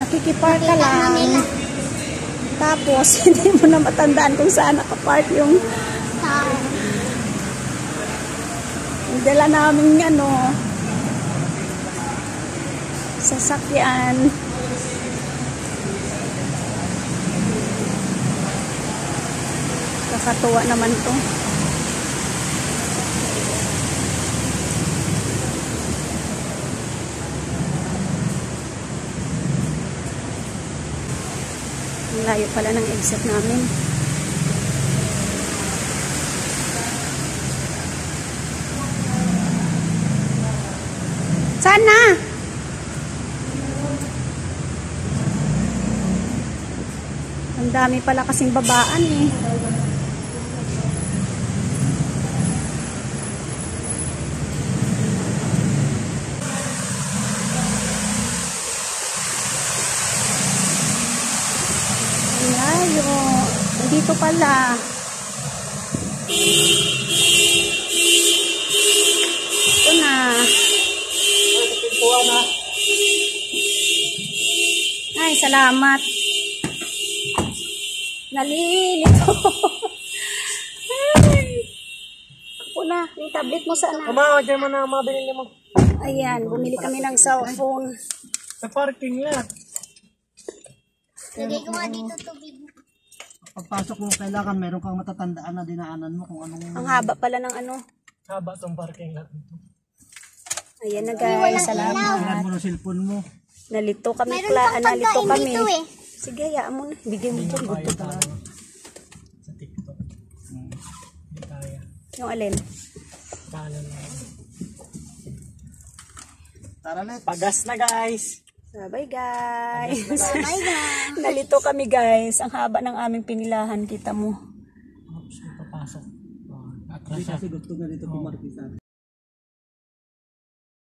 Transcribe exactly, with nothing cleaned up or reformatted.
Nakikipark ka lang. Tapos, hindi mo na matandaan kung saan nakapark yung yung dala namin ano sasakyan. Kakatuwa naman to. Layo pala ng exit namin. Saan na? Ang dami pala kasing babaan eh. Layo. Dito pala. Ito na. Ay, salamat. Nalilito. Ay. Ako na. Yung tablet mo sana. Mama, dyan mo na mabili mo. Ayan, bumili kami ng cellphone. Sa parking lot. Lagay ko nga dito tubig. Pagpasok mo, kailangan meron kang matatandaan na dinaanan mo kung anong... Ang haba pala ng ano. Haba tong parking lot. Ayan na guys, salamat. Kailangan mo ng cellphone mo. Nalito kami, Mayroon kla, pang nalito pagkain kami. dito eh. Sige, hayaan mo na. Bigay mo dyan. Gusto ka. Sa TikTok. Hmm. Hindi kaya. Yung alin? Kala na. Tara na. Pagas na guys. Bye guys. Bye guys. Nalito kami guys. Ang haba ng aming pinilahan. Kita mo. Oops, papasok. Oh, atras siya. Kasi gusto na dito pumarkisa.